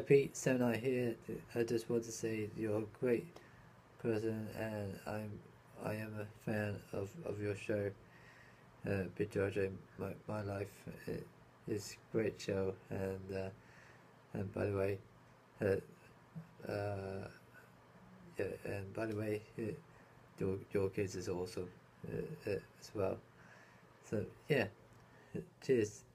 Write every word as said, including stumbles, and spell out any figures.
Pete, Seven here. I just want to say you're a great person, and I'm I am a fan of, of your show, uh, Big Georgia. My my life it, is a great show, and uh, and by the way, uh, uh, yeah, and by the way, uh, your your kids is awesome uh, uh, as well. So yeah, cheers.